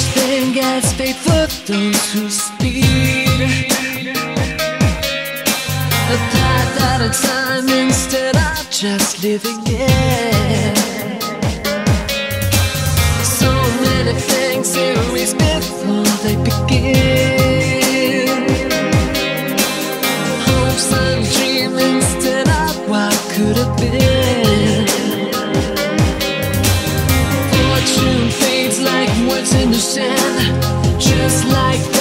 thing gets paid for those who speed. A path at a time instead of just living it. So many things erase before they begin. Hopes and dreams instead of what could have been. Fortune fades like words in the sand, just like